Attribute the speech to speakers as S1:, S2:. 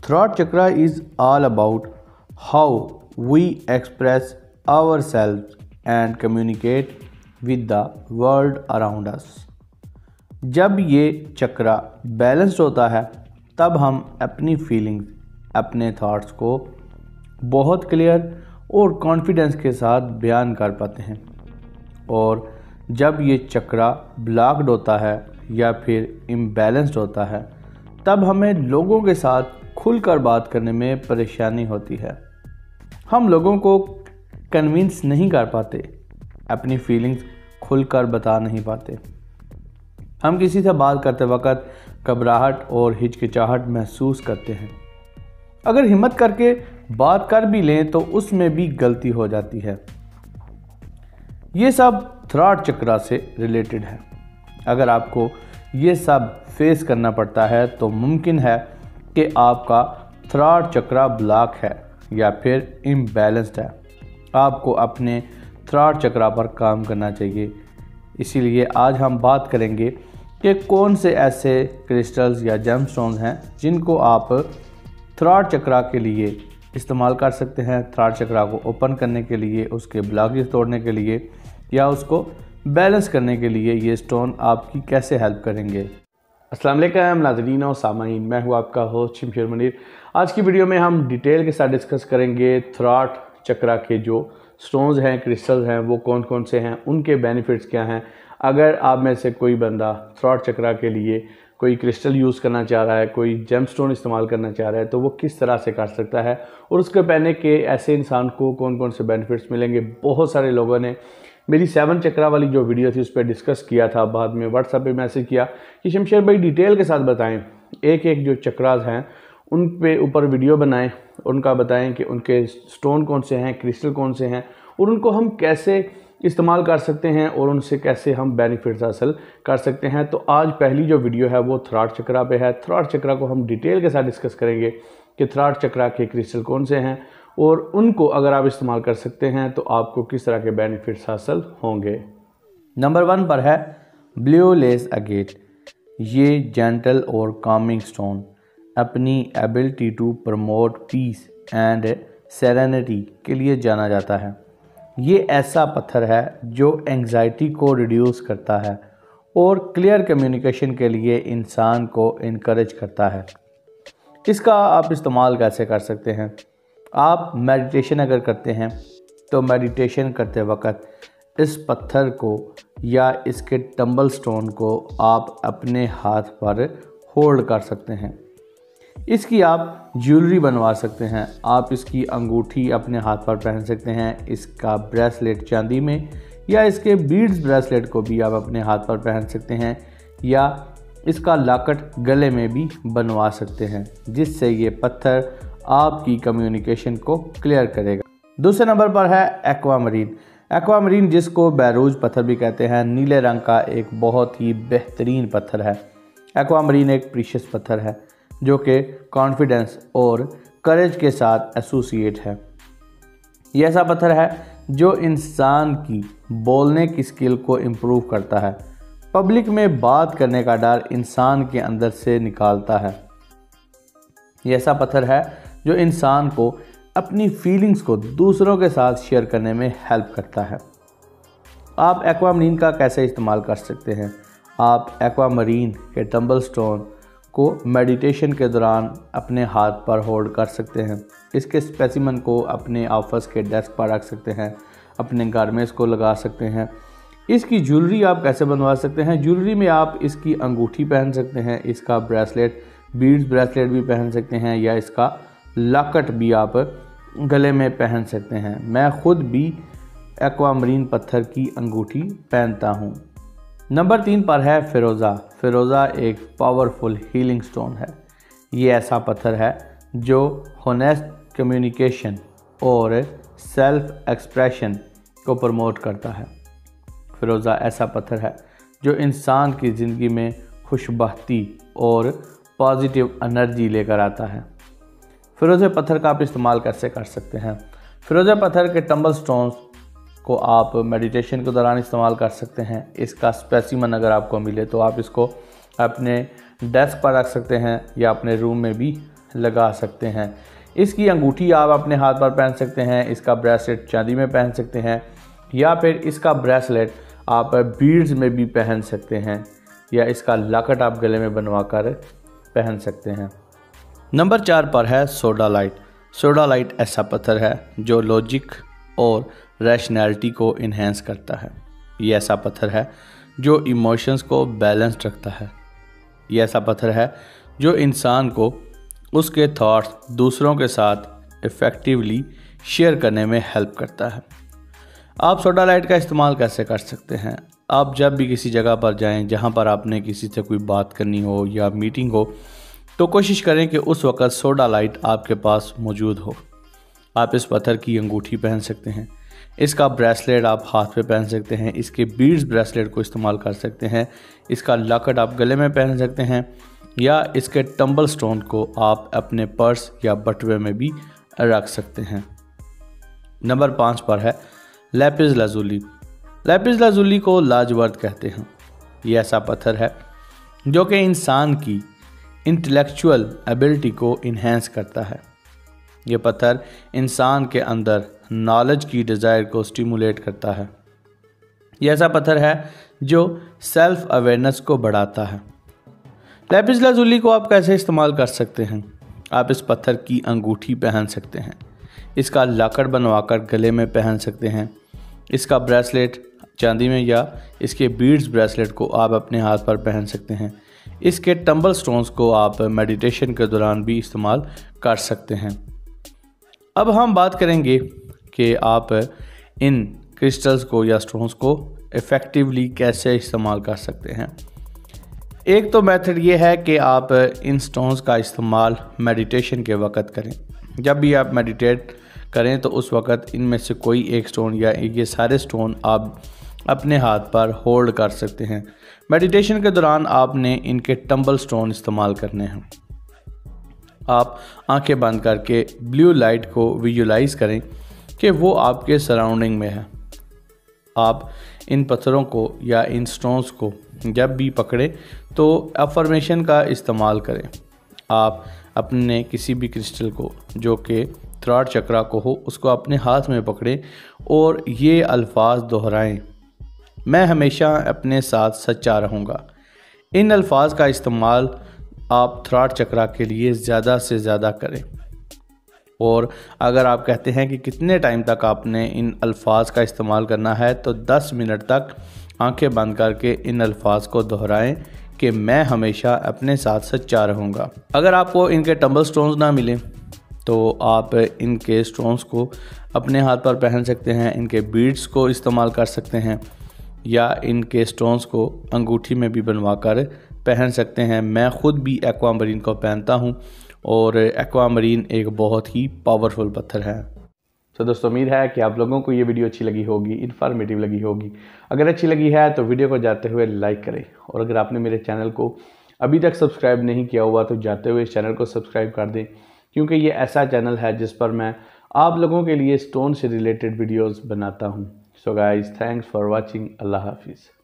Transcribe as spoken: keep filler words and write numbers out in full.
S1: Throat chakra is all about how we express ourselves and communicate with the world around us. जब ये चक्रा balanced होता है तब हम अपनी फीलिंग्स, अपने थॉट्स को बहुत क्लियर और कॉन्फिडेंस के साथ बयान कर पाते हैं। और जब ये चक्रा ब्लॉक्ड होता है या फिर इम्बैलेंस्ड होता है तब हमें लोगों के साथ खुलकर बात करने में परेशानी होती है। हम लोगों को कन्विंस नहीं कर पाते, अपनी फीलिंग्स खुलकर बता नहीं पाते। हम किसी से बात करते वक्त घबराहट और हिचकिचाहट महसूस करते हैं। अगर हिम्मत करके बात कर भी लें तो उसमें भी गलती हो जाती है। ये सब थ्रॉट चक्रा से रिलेटेड है। अगर आपको ये सब फेस करना पड़ता है तो मुमकिन है कि आपका थ्रॉट चक्रा ब्लॉक है या फिर इम्बैलेंस्ड है। आपको अपने थ्रॉट चक्रा पर काम करना चाहिए। इसीलिए आज हम बात करेंगे कि कौन से ऐसे क्रिस्टल्स या जेमस्टोन्स हैं जिनको आप थ्रॉट चक्रा के लिए इस्तेमाल कर सकते हैं। थ्रॉट चक्रा को ओपन करने के लिए, उसके ब्लॉकेज तोड़ने के लिए या उसको बैलेंस करने के लिए ये स्टोन आपकी कैसे हेल्प करेंगे। अस्सलाम वालेकुम नाज़रीन और सामाईन, मैं हूँ आपका होस्ट शमशेर मुनीर। आज की वीडियो में हम डिटेल के साथ डिस्कस करेंगे थ्रॉट चक्रा के जो स्टोन्स हैं, क्रिस्टल्स हैं, वो कौन कौन से हैं, उनके बेनिफिट्स क्या हैं। अगर आप में से कोई बंदा थ्रॉट चक्रा के लिए कोई क्रिस्टल यूज़ करना चाह रहा है, कोई जेमस्टोन इस्तेमाल करना चाह रहा है तो वो किस तरह से कर सकता है और उसके पहने के ऐसे इंसान को कौन कौन से बेनिफिट्स मिलेंगे। बहुत सारे लोगों ने मेरी सेवन चक्रा वाली जो वीडियो थी उस पर डिस्कस किया था, बाद में व्हाट्सएप पे मैसेज किया कि शमशेर भाई डिटेल के साथ बताएं, एक एक जो चक्रास हैं उन पे ऊपर वीडियो बनाएं, उनका बताएं कि उनके स्टोन कौन से हैं, क्रिस्टल कौन से हैं और उनको हम कैसे इस्तेमाल कर सकते हैं और उनसे कैसे हम बेनिफिट्स हासिल कर सकते हैं। तो आज पहली जो वीडियो है वो थ्रॉट चक्रा पे है। थ्रॉट चक्रा को हम डिटेल के साथ डिस्कस करेंगे कि थ्रॉट चक्रा के क्रिस्टल कौन से हैं और उनको अगर आप इस्तेमाल कर सकते हैं तो आपको किस तरह के बेनिफिट्स हासिल होंगे। नंबर वन पर है ब्लू लेस अगेट। ये जेंटल और कामिंग स्टोन अपनी ability to promote peace and serenity के लिए जाना जाता है। ये ऐसा पत्थर है जो एंग्जाइटी को रिड्यूस करता है और क्लियर कम्युनिकेशन के लिए इंसान को इनकरेज करता है। इसका आप इस्तेमाल कैसे कर सकते हैं? आप मेडिटेशन अगर करते हैं तो मेडिटेशन करते वक्त इस पत्थर को या इसके टंबल स्टोन को आप अपने हाथ पर होल्ड कर सकते हैं। इसकी आप ज्वेलरी बनवा सकते हैं। आप इसकी अंगूठी अपने हाथ पर पहन सकते हैं। इसका ब्रेसलेट चांदी में या इसके बीड्स ब्रेसलेट को भी आप अपने हाथ पर पहन सकते हैं या इसका लॉकेट गले में भी बनवा सकते हैं, जिससे ये पत्थर आपकी कम्युनिकेशन को क्लियर करेगा। दूसरे नंबर पर है एक्वामरीन। एक्वामरीन जिसको बैरूज पत्थर भी कहते हैं, नीले रंग का एक बहुत ही बेहतरीन पत्थर है। एक्वामरीन एक प्रीशियस पत्थर है जो कि कॉन्फिडेंस और करेज के साथ एसोसिएट है। ये ऐसा पत्थर है जो इंसान की बोलने की स्किल को इम्प्रूव करता है, पब्लिक में बात करने का डर इंसान के अंदर से निकालता है। ये ऐसा पत्थर है जो इंसान को अपनी फीलिंग्स को दूसरों के साथ शेयर करने में हेल्प करता है। आप एक्वामरीन का कैसे इस्तेमाल कर सकते हैं? आप एक्वामरीन के टंबल स्टोन को मेडिटेशन के दौरान अपने हाथ पर होल्ड कर सकते हैं। इसके स्पेसिमन को अपने ऑफिस के डेस्क पर रख सकते हैं, अपने घर में इसको लगा सकते हैं। इसकी ज्वेलरी आप कैसे बनवा सकते हैं? ज्वेलरी में आप इसकी अंगूठी पहन सकते हैं, इसका ब्रेसलेट, बीड्स ब्रेसलेट भी पहन सकते हैं या इसका लॉकेट भी आप गले में पहन सकते हैं। मैं ख़ुद भी एक्वामरीन पत्थर की अंगूठी पहनता हूँ। नंबर तीन पर है फ़िरोज़ा। फ़िरोज़ा एक पावरफुल हीलिंग स्टोन है। ये ऐसा पत्थर है जो होनेस्ट कम्युनिकेशन और सेल्फ एक्सप्रेशन को प्रमोट करता है। फ़िरोज़ा ऐसा पत्थर है जो इंसान की ज़िंदगी में खुशबख्ती और पॉजिटिव एनर्जी लेकर आता है। फ़िरोज़े पत्थर का आप इस्तेमाल कैसे कर सकते हैं? फ़िरोज़े पत्थर के टंबल स्टोन्स को आप मेडिटेशन के दौरान इस्तेमाल कर सकते हैं। इसका स्पेसिमन अगर आपको मिले तो आप इसको अपने डेस्क पर रख सकते हैं या अपने रूम में भी लगा सकते हैं। इसकी अंगूठी आप अपने हाथ पर पहन सकते हैं, इसका ब्रेसलेट चांदी में पहन सकते हैं, या फिर इसका ब्रेसलेट आप बीड्स में भी पहन सकते हैं, या इसका लॉकेट आप गले में बनवा कर पहन सकते हैं। नंबर चार पर है सोडालाइट। सोडालाइट ऐसा पत्थर है जो लॉजिक और रैशनैलिटी को इन्हेंस करता है। ये ऐसा पत्थर है जो इमोशंस को बैलेंस्ड रखता है। ये ऐसा पत्थर है जो इंसान को उसके थॉट्स दूसरों के साथ इफ़ेक्टिवली शेयर करने में हेल्प करता है। आप सोडालाइट का इस्तेमाल कैसे कर सकते हैं? आप जब भी किसी जगह पर जाएं जहां पर आपने किसी से कोई बात करनी हो या मीटिंग हो, तो कोशिश करें कि उस वक़्त सोडालाइट आपके पास मौजूद हो। आप इस पत्थर की अंगूठी पहन सकते हैं, इसका ब्रेसलेट आप हाथ पे पहन सकते हैं, इसके बीड्स ब्रेसलेट को इस्तेमाल कर सकते हैं, इसका लॉकेट आप गले में पहन सकते हैं, या इसके टंबल स्टोन को आप अपने पर्स या बटुए में भी रख सकते हैं। नंबर पाँच पर है लैपिस लाजुली। लैपिस लाजुली को लाजवर्द कहते हैं। ये ऐसा पत्थर है जो कि इंसान की इंटेलेक्चुअल एबिलिटी को इन्हेंस करता है। ये पत्थर इंसान के अंदर नॉलेज की डिज़ायर को स्टिमुलेट करता है। ये ऐसा पत्थर है जो सेल्फ अवेयरनेस को बढ़ाता है। लैपिस लाजुली को आप कैसे इस्तेमाल कर सकते हैं? आप इस पत्थर की अंगूठी पहन सकते हैं, इसका लॉकेट बनवाकर गले में पहन सकते हैं, इसका ब्रेसलेट चांदी में या इसके बीड्स ब्रेसलेट को आप अपने हाथ पर पहन सकते हैं, इसके टंबल स्टोन्स को आप मेडिटेशन के दौरान भी इस्तेमाल कर सकते हैं। अब हम बात करेंगे कि आप इन क्रिस्टल्स को या स्टोन्स को इफ़ेक्टिवली कैसे इस्तेमाल कर सकते हैं। एक तो मेथड ये है कि आप इन स्टोन्स का इस्तेमाल मेडिटेशन के वक़्त करें। जब भी आप मेडिटेट करें तो उस वक़्त इनमें से कोई एक स्टोन या ये सारे स्टोन आप अपने हाथ पर होल्ड कर सकते हैं। मेडिटेशन के दौरान आपने इनके टंबल स्टोन इस्तेमाल करने हैं। आप आंखें बंद करके ब्लू लाइट को विजुलाइज करें कि वो आपके सराउंडिंग में है। आप इन पत्थरों को या इन स्टोन्स को जब भी पकड़ें तो अफर्मेशन का इस्तेमाल करें। आप अपने किसी भी क्रिस्टल को जो कि थ्रॉट चक्रा को हो उसको अपने हाथ में पकड़ें और ये अल्फाज दोहराएं, मैं हमेशा अपने साथ सच्चा रहूँगा। इन अल्फाज का इस्तेमाल आप थ्रॉट चक्रा के लिए ज़्यादा से ज़्यादा करें। और अगर आप कहते हैं कि कितने टाइम तक आपने इन अल्फाज का इस्तेमाल करना है, तो दस मिनट तक आंखें बंद करके इन अल्फाज को दोहराएं कि मैं हमेशा अपने साथ सच्चा रहूँगा। अगर आपको इनके टंबल स्टोन्स ना मिलें तो आप इनके स्टोन्स को अपने हाथ पर पहन सकते हैं, इनके बीड्स को इस्तेमाल कर सकते हैं, या इनके स्टोन्स को अंगूठी में भी बनवा कर पहन सकते हैं। मैं ख़ुद भी एक्वामरीन को पहनता हूँ और एक्वामरीन एक बहुत ही पावरफुल पत्थर है। तो दोस्तों, उम्मीद है कि आप लोगों को ये वीडियो अच्छी लगी होगी, इन्फॉर्मेटिव लगी होगी। अगर अच्छी लगी है तो वीडियो को जाते हुए लाइक करें, और अगर आपने मेरे चैनल को अभी तक सब्सक्राइब नहीं किया हुआ तो जाते हुए इस चैनल को सब्सक्राइब कर दें, क्योंकि ये ऐसा चैनल है जिस पर मैं आप लोगों के लिए स्टोन से रिलेटेड वीडियोज़ बनाता हूँ। So guys, thanks for watching. अल्लाह हाफिज़।